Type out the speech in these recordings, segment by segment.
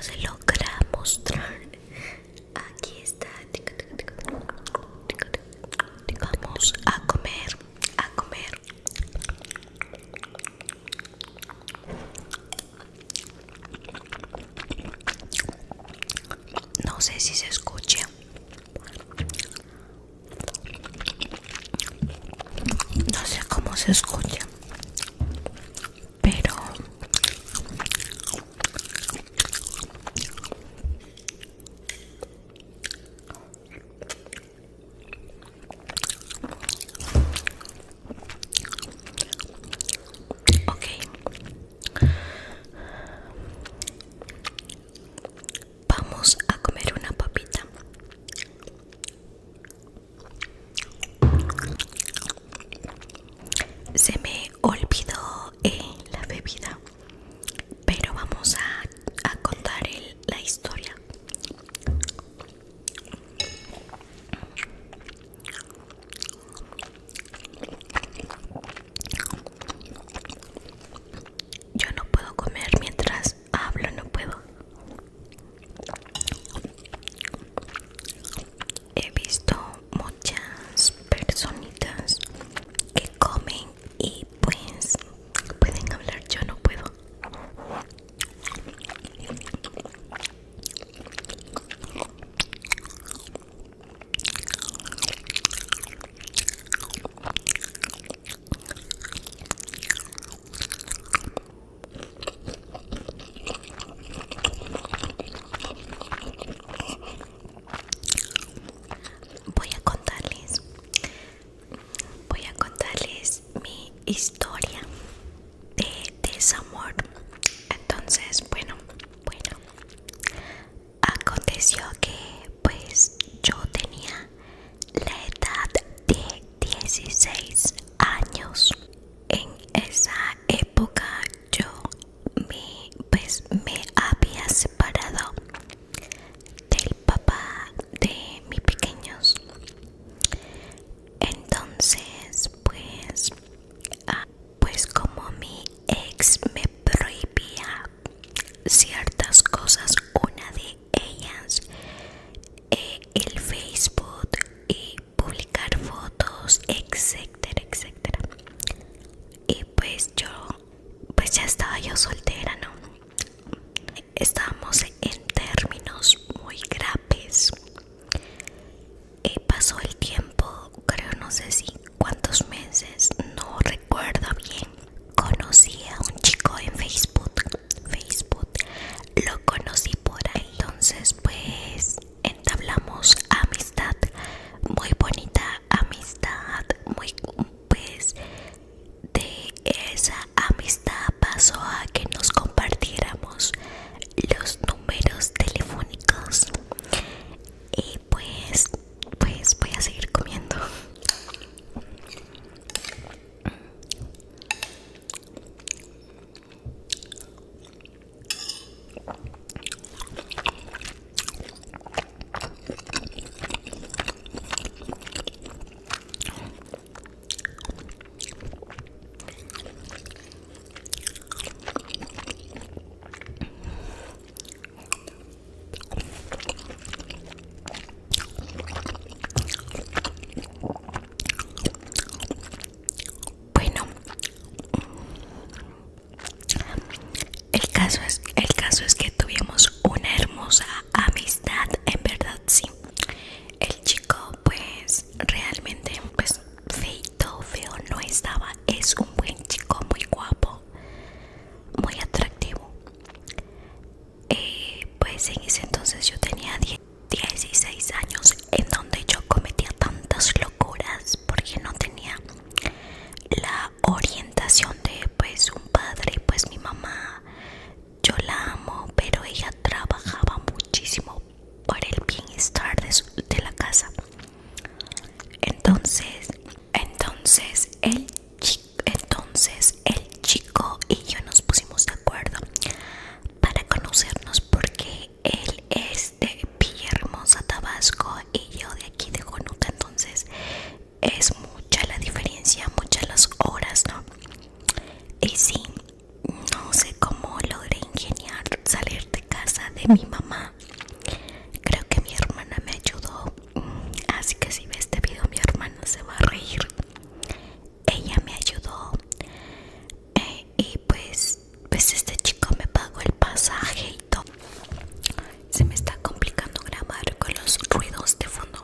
se logra mostrar. Aquí está. Vamos a comer, a comer. No sé si se escucha. No sé cómo se escucha, pero ok. Vamos a comer una papita. Se me olvidó la bebida, pero vamos a contar la historia. Yo no puedo comer mientras hablo, no puedo. He visto muchas personitas que comen y pues pueden hablar, yo no puedo. Voy a contarles, voy a contarles mi historia de desamor. Entonces, bueno, aconteció que pues yo tenía la edad de 16 años. En esa época yo me había separado del papá de mis pequeños. Entonces pues como mi ex me prohibía ciertas cosas, una de ellas el Facebook y publicar fotos, etcétera, etcétera. Y pues ya estaba yo soltera, ¿no? Estábamos en términos muy graves. Pasó el tiempo, creo, no sé si cuántos meses, no recuerdo bien. Conocí a un chico en Facebook. Lo conocí por ahí. Entonces pues entablamos amistad, muy bonita amistad, muy pues de esa amistad pasó a que nos compartiéramos los números telefónicos. Y pues voy a seguir comiendo. Bueno, el caso es que tuvimos una hermosa amistad, en verdad, sí. El chico pues realmente pues feo no estaba. Es un buen chico, muy guapo, muy atractivo. Pues en ese entonces yo tenía 16 años, en donde yo cometía tantas locuras porque no tenía la orientación de pues un padre. Pues mi mamá, yo la amo, pero ella trabajaba muchísimo para el bienestar de la casa. Entonces el chico y yo nos pusimos de acuerdo para conocernos, porque él es de mi mamá. Creo que mi hermana me ayudó, así que si ve este video mi hermana se va a reír. Ella me ayudó y pues este chico me pagó el pasaje y todo. Se me está complicando grabar con los ruidos de fondo.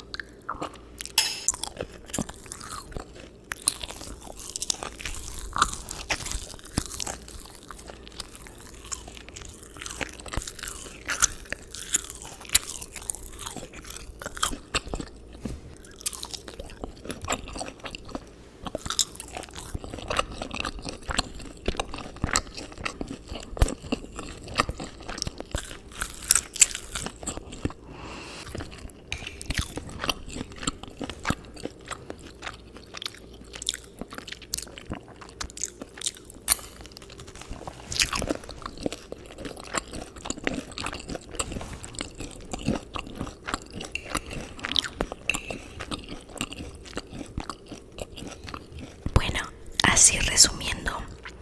Bueno, así resumiendo,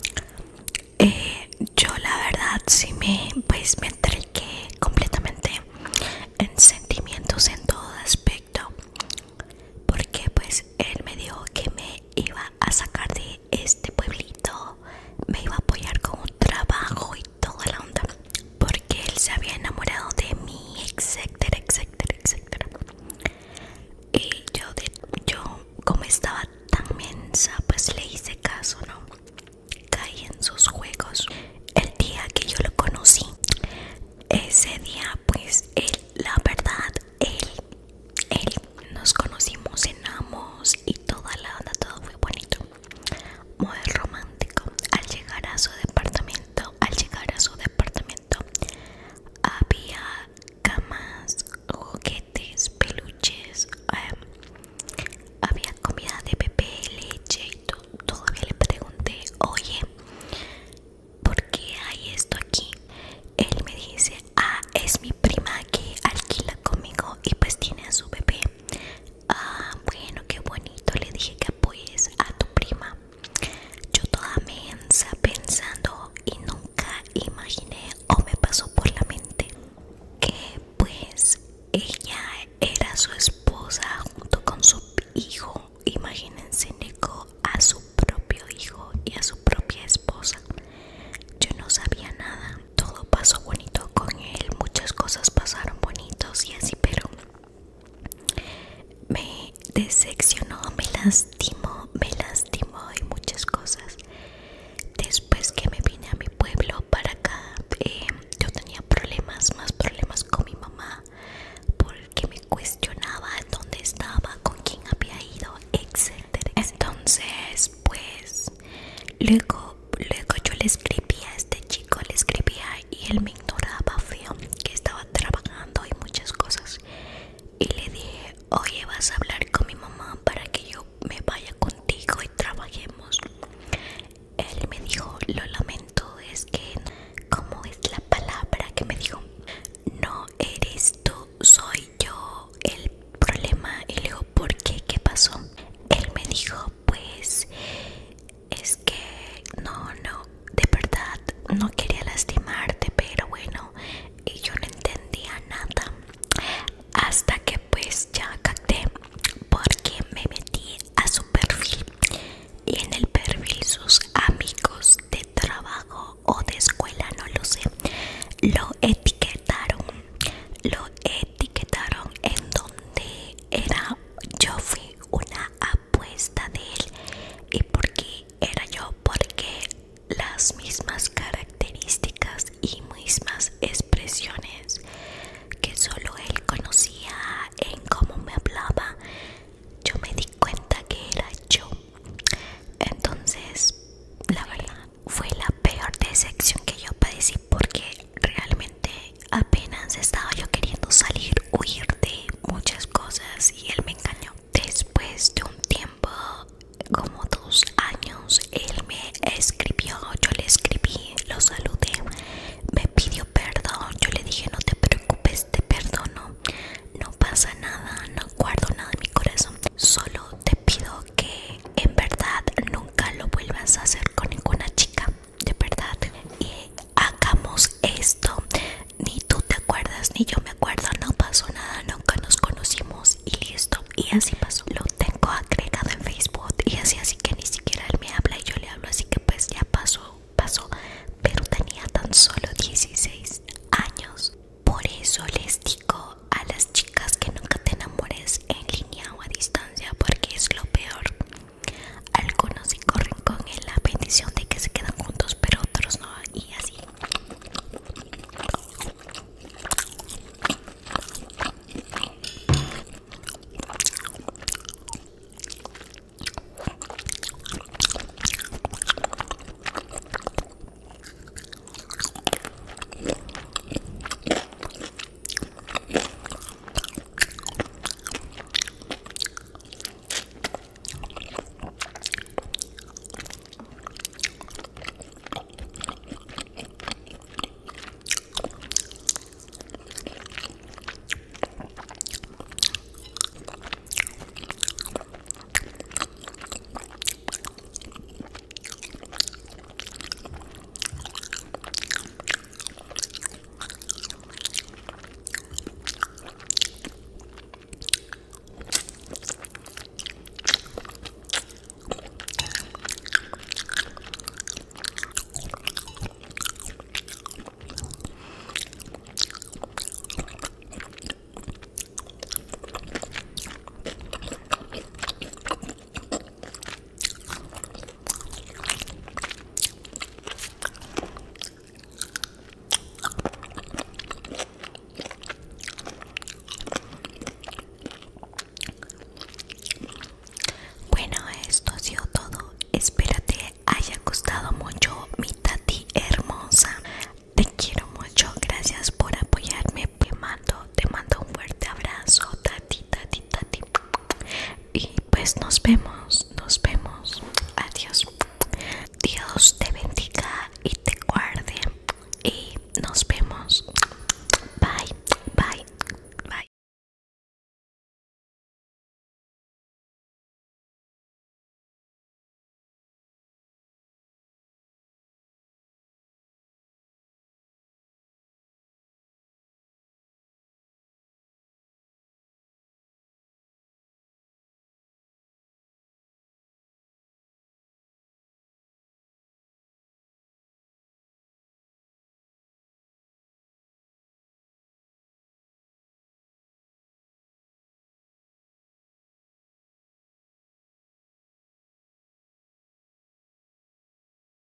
yo la verdad sí me entregué completamente en sentimientos en todo aspecto, porque pues él me dijo que me iba a sacar de este pueblito, me iba a apoyar con un trabajo y toda la onda, porque él se había enamorado de mí, etcétera, etcétera, etcétera. Y yo como estaba tan mensa, pues le hice caso, ¿no? Caí en sus juegos. El día que yo lo conocí, ese día pues la verdad, él nos conocimos, cenamos y toda la onda, todo fue bonito, muy romántico. Al llegar a su departamento, había camas, juguetes, peluches, había comida de bebé, leche y todavía le pregunté, oye, ¿por qué hay esto aquí? Él me dice, es mi prima que alquila conmigo y pues tiene a su bebé. Bueno, qué bonito. Le dije que apoyes a tu prima. Yo toda mensa pensando y nunca imaginé o me pasó por la mente que pues ella era su esposa junto con su hijo. Imagínense, negó a su propio hijo y a su propia esposa. Yo no sabía nada, todo pasó bonito con él, muchas cosas pasaron bonitos y así, pero me decepcionó, me lastimó